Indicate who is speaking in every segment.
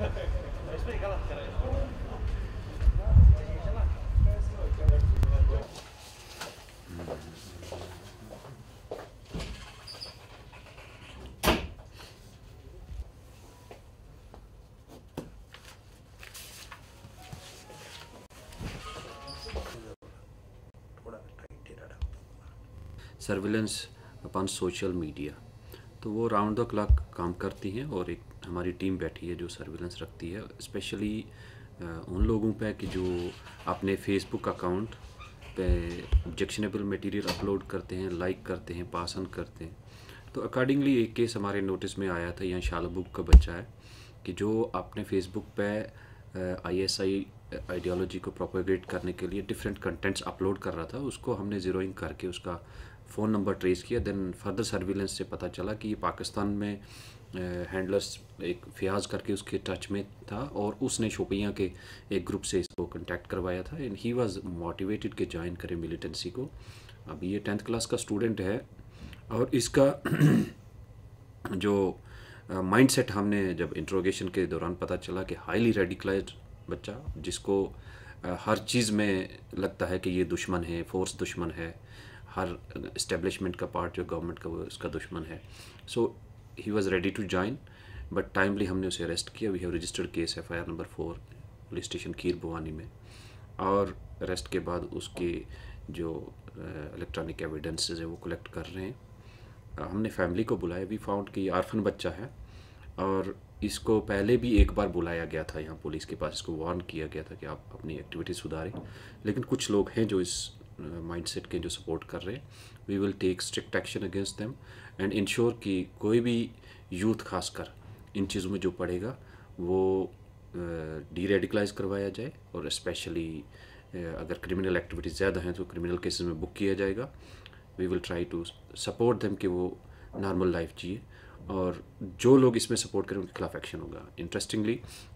Speaker 1: इसमें गलत कर रहे हैं।
Speaker 2: सर्विलेंस अपन सोशल मीडिया, तो वो राउंड द क्लॉक काम करती हैं और एक हमारी टीम बैठी है जो सर्विलेंस रखती है स्पेशली उन लोगों पे कि जो अपने फेसबुक अकाउंट पे ऑब्जेक्शनेबल मटेरियल अपलोड करते हैं, लाइक करते हैं, पास ऑन करते हैं। तो अकॉर्डिंगली एक केस हमारे नोटिस में आया था, यहाँ शालबुक का बच्चा है कि जो अपने फेसबुक पे आईएसआई आइडियोलॉजी को प्रोपेगेट करने के लिए डिफरेंट कंटेंट्स अपलोड कर रहा था। उसको हमने ज़ीरोइंग करके उसका फ़ोन नंबर ट्रेस किया। देन फर्दर सर्विलेंस से पता चला कि ये पाकिस्तान में हैंडलर्स एक फ़ियाज़ करके उसके टच में था और उसने शोपियाँ के एक ग्रुप से इसको कांटेक्ट करवाया था एंड ही वाज मोटिवेटेड के ज्वाइन करे मिलिटेंसी को। अभी ये 10th क्लास का स्टूडेंट है और इसका जो माइंडसेट हमने जब इंट्रोगेशन के दौरान पता चला कि हाईली रेडिकलाइज्ड बच्चा, जिसको हर चीज़ में लगता है कि ये दुश्मन है, फोर्स दुश्मन है, हर इस्टेब्लिशमेंट का पार्ट जो गवर्नमेंट का वो इसका दुश्मन है। So he was ready to join but timely हमने उसे अरेस्ट किया। We have registered case FIR number 4 police station Kheer Bhawani में। और अरेस्ट के बाद उसके जो इलेक्ट्रॉनिक एविडेंसेस है वो कलेक्ट कर रहे हैं। हमने फैमिली को बुलाया। वी फाउंड कि आर्फन बच्चा है और इसको पहले भी एक बार बुलाया गया था यहाँ पुलिस के पास, इसको वार्न किया गया था कि आप अपनी एक्टिविटी सुधारें, लेकिन कुछ लोग हैं जो इस माइंडसेट के जो सपोर्ट कर रहे हैं। We will take strict action against them and ensure कि कोई भी यूथ खासकर इन चीज़ों में जो पड़ेगा वो डी रेडिकलाइज करवाया जाए और स्पेशली अगर क्रिमिनल एक्टिविटीज़ ज़्यादा हैं तो क्रिमिनल केसेस में बुक किया जाएगा। We will try to support them कि वो नॉर्मल लाइफ जिए और जो लोग इसमें सपोर्ट करें उनके खिलाफ एक्शन होगा। इंटरेस्टिंगली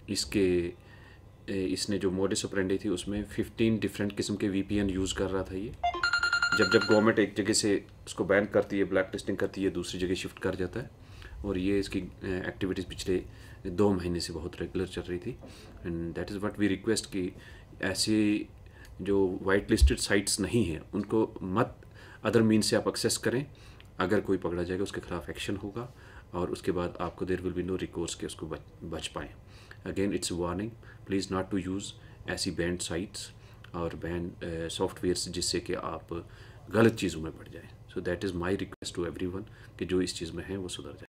Speaker 2: इसने जो मोडिस ऑपरेंडी थी उसमें 15 डिफरेंट किस्म के VPN यूज़ कर रहा था। ये जब गवर्नमेंट एक जगह से उसको बैन करती है, ब्लैक लिस्टिंग करती है, दूसरी जगह शिफ्ट कर जाता है और ये इसकी एक्टिविटीज़ पिछले 2 महीने से बहुत रेगुलर चल रही थी। And that is what we request कि ऐसे जो वाइट लिस्टेड साइट्स नहीं हैं उनको मत अदर मीन से आप एक्सेस करें। अगर कोई पकड़ा जाएगा उसके खिलाफ एक्शन होगा और उसके बाद आपको there will be no recourse के उसको बच पाएँ। Again it's warning, please not to use ऐसी बैंड साइट्स और बैंड सॉफ्टवेयर्स जिससे कि आप गलत चीज़ों में पड़ जाएँ। So that is my request to everyone कि जो इस चीज़ में है वो सुधर जाए।